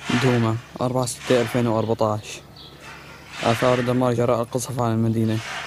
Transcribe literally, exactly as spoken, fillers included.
دوما أربعة ستة ألفين وأربعطعش. آثار دمار جراء القصف على المدينة.